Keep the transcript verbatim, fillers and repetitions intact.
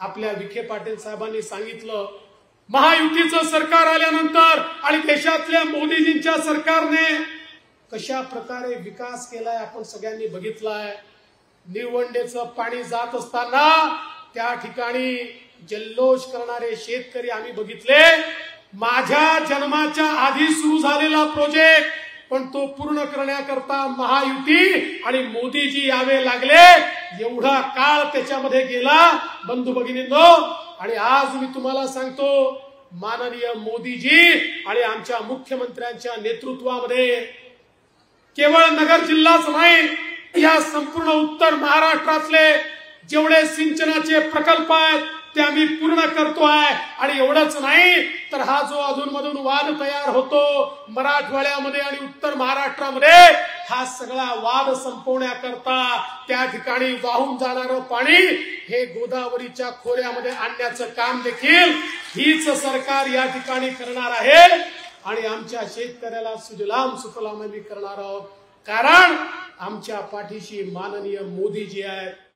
आपल्या विखे पाटील साहेबांनी सांगितलं, महायुतीचं सरकार आल्यानंतर आणि देशातल्या मोदीजींच्या सरकारने कशा प्रकारे विकास केलाय आपण सगळ्यांनी बघितलाय। निळवंडेचं पाणी जात असताना त्या ठिकाणी जल्लोष करणारे शेतकरी आम्ही बघितले। माझ्या जन्माच्या आधी सुरू झालेला प्रोजेक्ट पण तो पूर्ण करण्याकरता महायुती आणि मोदीजी यावे लागले। एवढा काळ त्याच्यामध्ये गेला बंधू भगिनींनो, आणि आज मी तुम्हाला सांगतो माननीय मोदीजी आणि आमच्या मुख्यमंत्र्यांच्या नेतृत्वामध्ये केवळ नगर जिल्हाच नाही, या संपूर्ण उत्तर महाराष्ट्रातले जेवढे सिंचनाचे प्रकल्प आहेत ते आम्ही पूर्ण करतोय। आणि एवढंच नाही तर हा जो अधूनमधून वाद तयार होतो मराठवाड्यामध्ये आणि उत्तर महाराष्ट्रामध्ये, हा सगळा वाद संपवण्याकरता त्या ठिकाणी वाहून जाणारं पाणी हे गोदावरीच्या खोऱ्यामध्ये आणण्याचं काम देखील हीच सरकार या ठिकाणी करणार आहे। आणि आमच्या शेतकऱ्याला सुजलाम सुफलाम आम्ही करणार आहोत, कारण आमच्या पाठीशी माननीय मोदीजी आहेत।